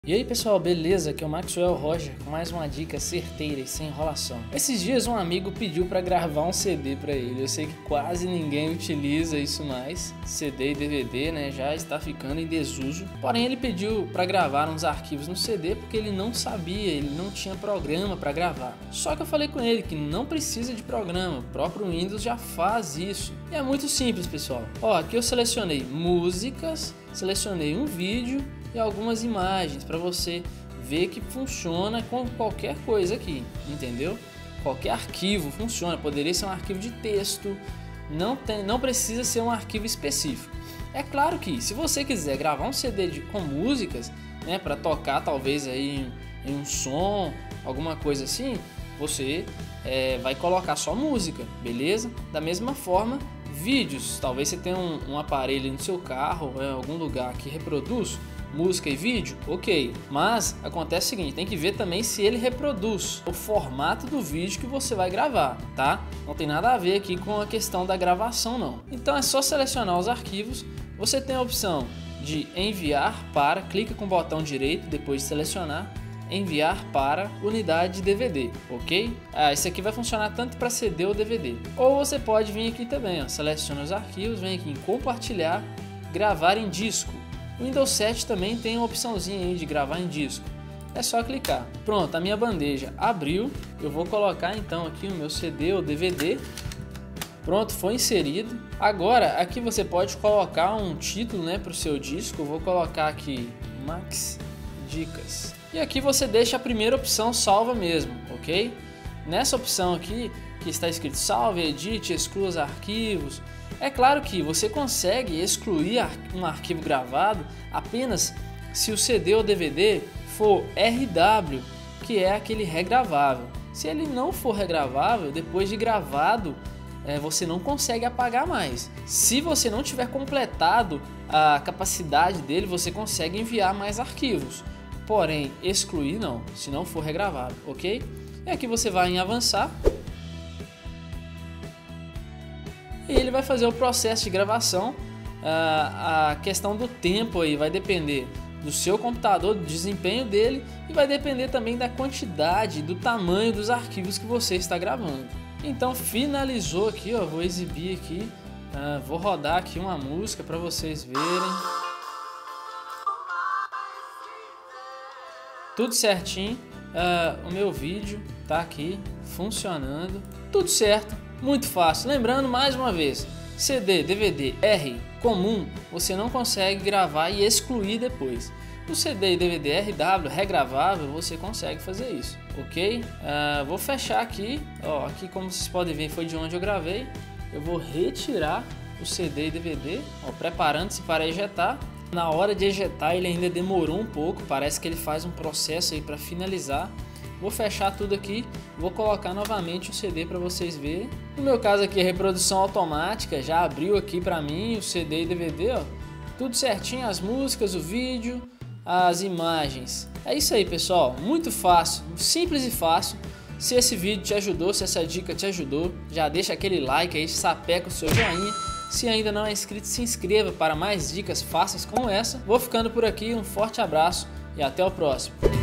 E aí pessoal, beleza? Aqui é o Maxwell Roger com mais uma dica certeira e sem enrolação. Esses dias um amigo pediu para gravar um CD para ele. Eu sei que quase ninguém utiliza isso mais. CD e DVD, né, já está ficando em desuso. Porém ele pediu para gravar uns arquivos no CD porque ele não sabia, ele não tinha programa para gravar. Só que eu falei com ele que não precisa de programa, o próprio Windows já faz isso. E é muito simples, pessoal. Ó, aqui eu selecionei músicas, selecionei um vídeo e algumas imagens para você ver que funciona com qualquer coisa aqui, entendeu? Qualquer arquivo funciona, poderia ser um arquivo de texto, não precisa ser um arquivo específico. É claro que se você quiser gravar um CD com músicas, né, para tocar talvez aí em um som, alguma coisa assim, você vai colocar só música, beleza? Da mesma forma, vídeos, talvez você tenha um aparelho no seu carro, em algum lugar que reproduz música e vídeo, ok, mas acontece o seguinte, tem que ver também se ele reproduz o formato do vídeo que você vai gravar, tá? Não tem nada a ver aqui com a questão da gravação não. Então é só selecionar os arquivos, você tem a opção de enviar para, clica com o botão direito depois de selecionar, enviar para unidade de DVD, ok? Esse aqui vai funcionar tanto para CD ou DVD. Ou você pode vir aqui também, ó, seleciona os arquivos, vem aqui em compartilhar, gravar em disco. O Windows 7 também tem uma opçãozinha aí de gravar em disco. É só clicar. Pronto, a minha bandeja abriu. Eu vou colocar então aqui o meu CD ou DVD. Pronto, foi inserido. Agora aqui você pode colocar um título, né, para o seu disco. Eu vou colocar aqui Max Dicas. E aqui você deixa a primeira opção salva mesmo, ok? Nessa opção aqui que está escrito salve, edite, exclua os arquivos. É claro que você consegue excluir um arquivo gravado apenas se o CD ou DVD for RW, que é aquele regravável. Se ele não for regravável, depois de gravado, você não consegue apagar mais. Se você não tiver completado a capacidade dele, você consegue enviar mais arquivos. Porém, excluir não, se não for regravável, ok? E aqui você vai em avançar. E ele vai fazer o processo de gravação. A questão do tempo aí vai depender do seu computador, do desempenho dele, e vai depender também da quantidade, do tamanho dos arquivos que você está gravando. Então finalizou aqui, ó, vou exibir aqui, vou rodar aqui uma música para vocês verem. Tudo certinho, o meu vídeo tá aqui funcionando, tudo certo. Muito fácil. Lembrando mais uma vez, CD, DVD, R comum, você não consegue gravar e excluir depois. O CD e DVD RW, regravável, você consegue fazer isso, ok? Vou fechar aqui, ó, aqui como vocês podem ver foi de onde eu gravei. Eu vou retirar o CD e DVD, ó, preparando-se para ejetar. Na hora de ejetar ele ainda demorou um pouco, parece que ele faz um processo aí para finalizar. Vou fechar tudo aqui, vou colocar novamente o CD para vocês verem. No meu caso aqui, a reprodução automática já abriu aqui para mim o CD e DVD, ó, tudo certinho, as músicas, o vídeo, as imagens. É isso aí, pessoal, muito fácil, simples e fácil. Se esse vídeo te ajudou, se essa dica te ajudou, já deixa aquele like aí, sapeca o seu joinha. Se ainda não é inscrito, se inscreva para mais dicas fáceis como essa. Vou ficando por aqui, um forte abraço e até o próximo.